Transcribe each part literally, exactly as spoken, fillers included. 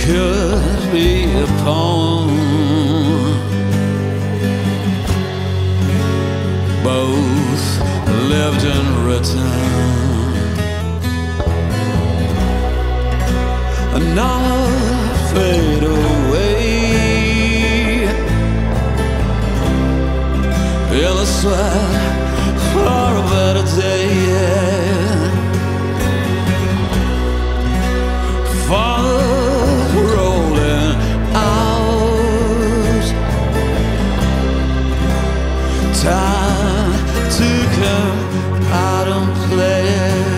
could be a poem. Both lived and written, and not fade away in the sweat for a better day. Fog rolling out, time to come out and play.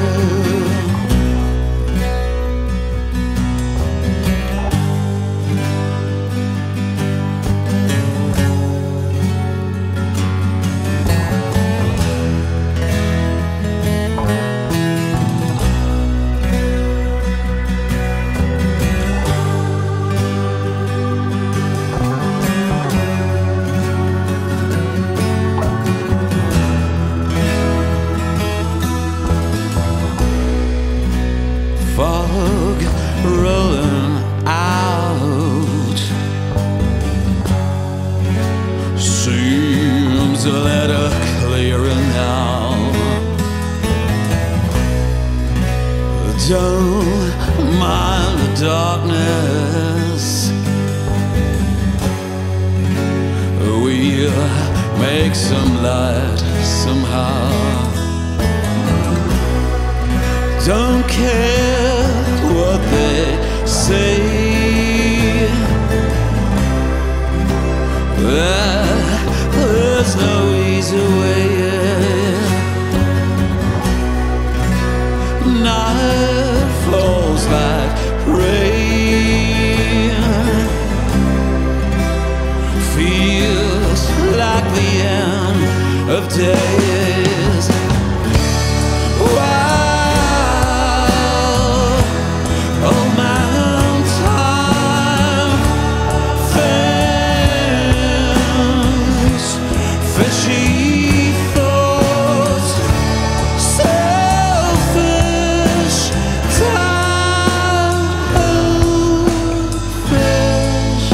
Fog rolling out seems a little clearer now. Don't mind the darkness, we'll make some light somehow. Don't care what they say, there's no easy way. Night falls like rain, feels like the end of days. Wow. Old man time, things, fishy thoughts, selfish time, fish.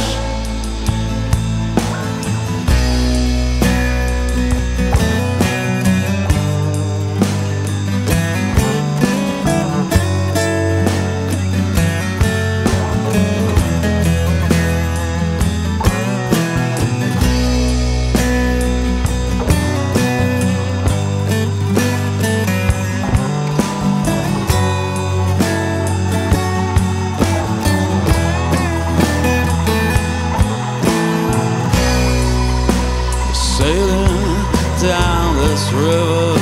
Sailing down this river,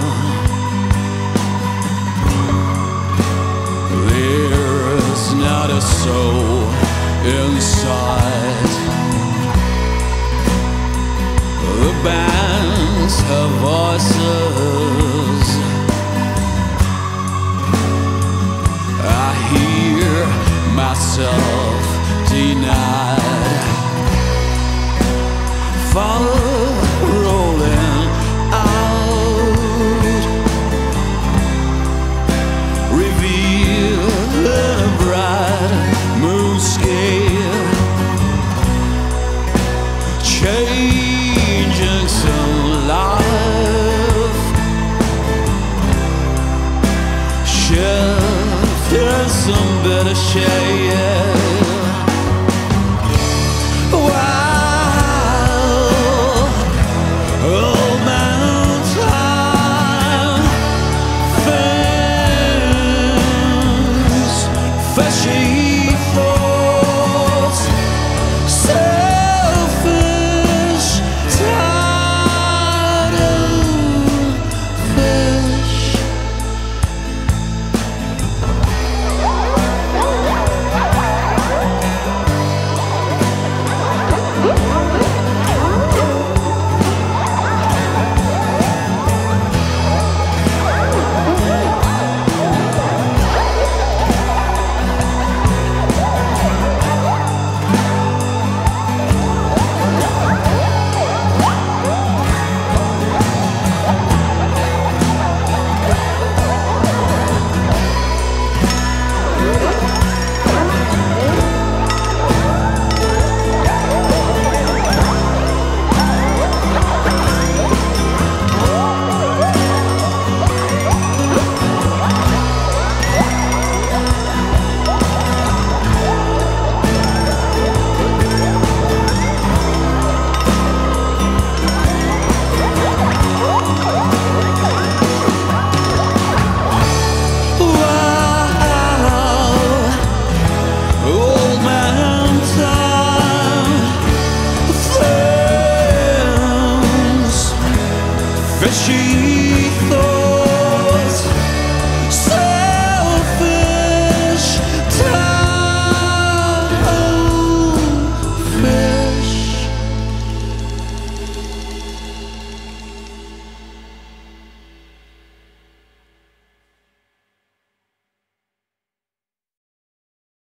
there is not a soul inside. The bands have voices, I hear myself denied. Fog rolling out, revealed in a bright moon scale, changing some life, shifting some bitter shade. Wow. Old man time, things, fishy thoughts, selfish tide of fish. street.